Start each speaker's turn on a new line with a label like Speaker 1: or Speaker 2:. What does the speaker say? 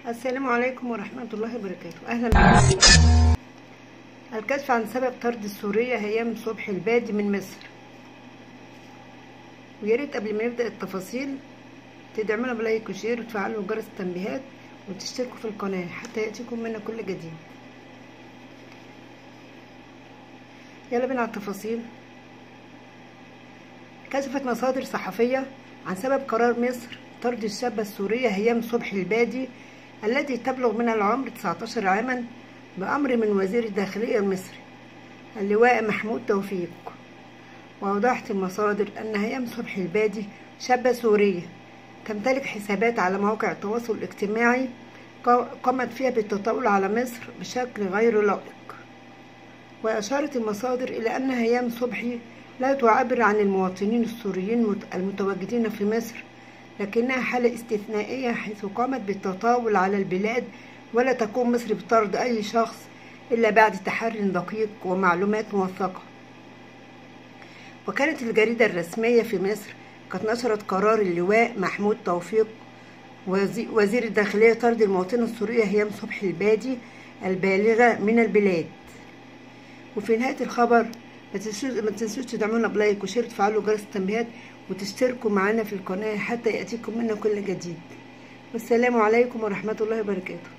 Speaker 1: السلام عليكم ورحمة الله وبركاته. أهلا بكم. الكشف عن سبب طرد السورية هيام صبحي البادي من مصر. ويا ريت قبل ما نبدأ التفاصيل تدعمونا بلايك وشير وتفعلوا جرس التنبيهات وتشتركوا في القناة حتى يأتيكم منا كل جديد. يلا بينا على التفاصيل. كشفت مصادر صحفية عن سبب قرار مصر طرد الشابة السورية هيام صبحي البادي التي تبلغ من العمر 19 عاما بأمر من وزير الداخلية المصري اللواء محمود توفيق. وأوضحت المصادر أن هيام صبحي البادي شابة سورية تمتلك حسابات على مواقع التواصل الاجتماعي قامت فيها بالتطاول على مصر بشكل غير لائق. وأشارت المصادر إلى أن هيام صبحي لا تعبر عن المواطنين السوريين المتواجدين في مصر، لكنها حالة استثنائية حيث قامت بالتطاول على البلاد، ولا تقوم مصر بطرد أي شخص إلا بعد تحري دقيق ومعلومات موثقة. وكانت الجريدة الرسمية في مصر قد نشرت قرار اللواء محمود توفيق وزير الداخلية طرد المواطنة السورية هيام صبحي البادي البالغة من البلاد. وفي نهاية الخبر ما تنسوش تدعمونا بلايك وشير وتفعلوا جرس التنبيهات وتشتركوا معنا في القناة حتى يأتيكم منا كل جديد. والسلام عليكم ورحمة الله وبركاته.